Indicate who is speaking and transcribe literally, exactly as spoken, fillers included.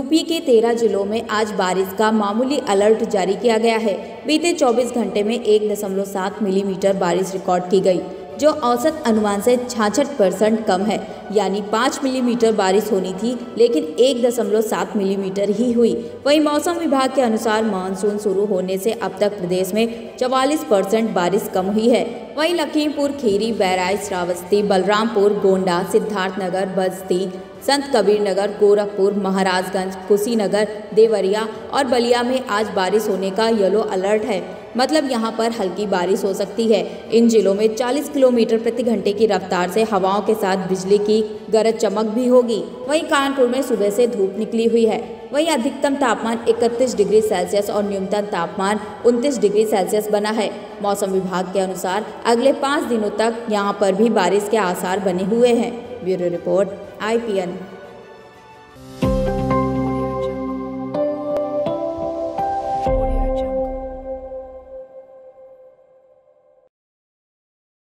Speaker 1: UP के तेरह जिलों में आज बारिश का मामूली अलर्ट जारी किया गया है। बीते चौबीस घंटे में एक दशमलव सात मिलीमीटर बारिश रिकॉर्ड की गई, जो औसत अनुमान से छियासठ परसेंट कम है। यानी पाँच मिलीमीटर बारिश होनी थी, लेकिन एक दशमलव सात मिलीमीटर ही हुई। वहीं मौसम विभाग के अनुसार मानसून शुरू होने से अब तक प्रदेश में चवालीस परसेंट बारिश कम हुई है। वहीं लखीमपुर खीरी, बहराइच, श्रावस्ती, बलरामपुर, गोंडा, सिद्धार्थनगर, बस्ती, संत कबीर नगर, गोरखपुर, महाराजगंज, कुशीनगर, देवरिया और बलिया में आज बारिश होने का येलो अलर्ट है। मतलब यहां पर हल्की बारिश हो सकती है। इन जिलों में चालीस किलोमीटर प्रति घंटे की रफ्तार से हवाओं के साथ बिजली की गरज चमक भी होगी। वहीं कानपुर में सुबह से धूप निकली हुई है। वहीं अधिकतम तापमान इकतीस डिग्री सेल्सियस और न्यूनतम तापमान उनतीस डिग्री सेल्सियस बना है। मौसम विभाग के अनुसार अगले पाँच दिनों तक यहां पर भी बारिश के आसार बने हुए हैं। Bureau report I P N.